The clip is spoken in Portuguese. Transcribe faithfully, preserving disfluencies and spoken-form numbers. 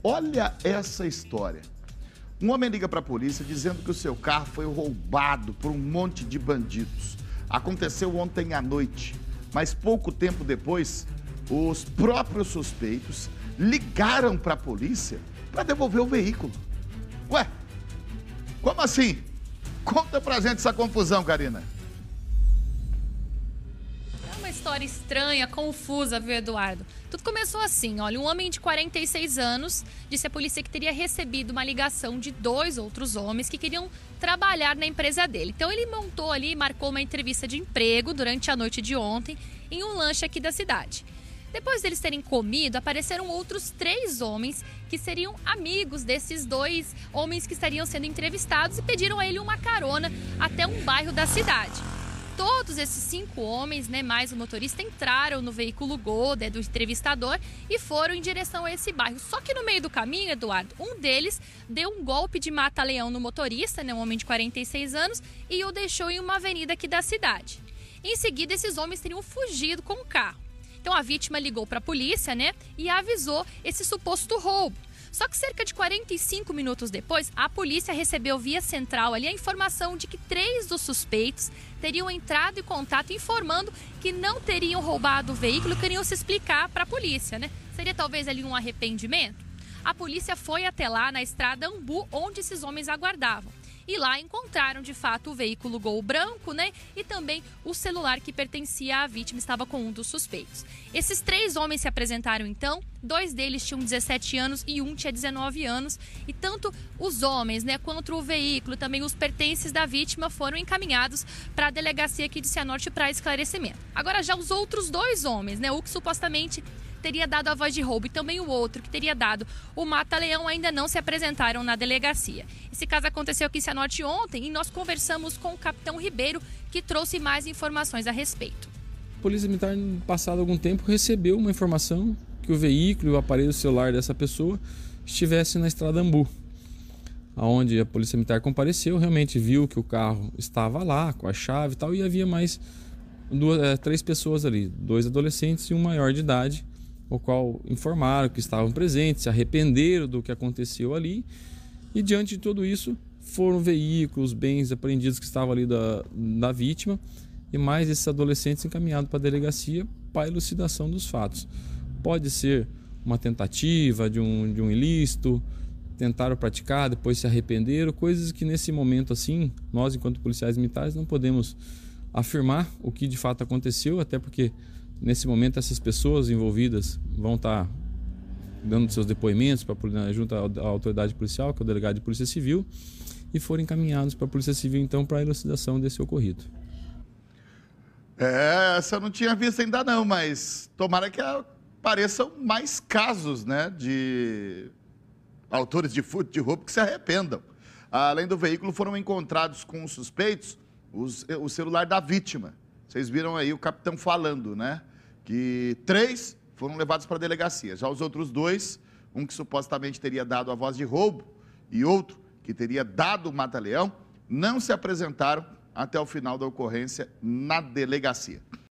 Olha essa história. Um homem liga para a polícia dizendo que o seu carro foi roubado por um monte de bandidos. Aconteceu ontem à noite, mas pouco tempo depois, os próprios suspeitos ligaram para a polícia para devolver o veículo. Ué, como assim? Conta pra gente essa confusão, Karina. É uma história estranha, confusa, viu, Eduardo? Tudo começou assim, olha, um homem de quarenta e seis anos disse à polícia que teria recebido uma ligação de dois outros homens que queriam trabalhar na empresa dele. Então ele montou ali, marcou uma entrevista de emprego durante a noite de ontem em um lanche aqui da cidade. Depois deles terem comido, apareceram outros três homens que seriam amigos desses dois homens que estariam sendo entrevistados e pediram a ele uma carona até um bairro da cidade. Todos esses cinco homens, né, mais o motorista, entraram no veículo Gol, né, do entrevistador e foram em direção a esse bairro. Só que no meio do caminho, Eduardo, um deles deu um golpe de mata-leão no motorista, né, um homem de quarenta e seis anos, e o deixou em uma avenida aqui da cidade. Em seguida, esses homens teriam fugido com o carro. Então a vítima ligou para a polícia, né, e avisou esse suposto roubo. Só que cerca de quarenta e cinco minutos depois, a polícia recebeu via central ali a informação de que três dos suspeitos teriam entrado em contato informando que não teriam roubado o veículo e queriam se explicar para a polícia, né? Seria talvez ali um arrependimento? A polícia foi até lá na estrada Ambu, onde esses homens aguardavam. E lá encontraram, de fato, o veículo Gol branco, né? E também o celular que pertencia à vítima estava com um dos suspeitos. Esses três homens se apresentaram, então. Dois deles tinham dezessete anos e um tinha dezenove anos. E tanto os homens, né, quanto o veículo, também os pertences da vítima foram encaminhados para a delegacia aqui de Cianorte para esclarecimento. Agora, já os outros dois homens, né, o que supostamente teria dado a voz de roubo e também o outro que teria dado o mata-leão ainda não se apresentaram na delegacia. Esse caso aconteceu aqui em Cianorte ontem e nós conversamos com o capitão Ribeiro, que trouxe mais informações a respeito. A Polícia Militar, no passado algum tempo, recebeu uma informação que o veículo e o aparelho celular dessa pessoa estivesse na estrada Ambu, onde a Polícia Militar compareceu, realmente viu que o carro estava lá com a chave e tal, e havia mais duas, é, três pessoas ali, dois adolescentes e um maior de idade, o qual informaram que estavam presentes, se arrependeram do que aconteceu ali, e diante de tudo isso foram veículos, bens apreendidos que estavam ali da, da vítima, e mais esses adolescentes encaminhados para a delegacia para a elucidação dos fatos. Pode ser uma tentativa de um, de um ilícito, tentaram praticar, depois se arrependeram, coisas que nesse momento assim, nós enquanto policiais militares não podemos afirmar o que de fato aconteceu, até porque nesse momento essas pessoas envolvidas vão estar dando seus depoimentos para, junto à autoridade policial, que é o delegado de Polícia Civil, e foram encaminhados para a Polícia Civil então para a elucidação desse ocorrido. É, essa eu não tinha visto ainda não, mas tomara que apareçam mais casos, né, de autores de furto de roubo que se arrependam. Além do veículo, foram encontrados com os suspeitos os, o celular da vítima. Vocês viram aí o capitão falando, né? Que três foram levados para a delegacia. Já os outros dois, um que supostamente teria dado a voz de roubo e outro que teria dado o mata-leão, não se apresentaram até o final da ocorrência na delegacia.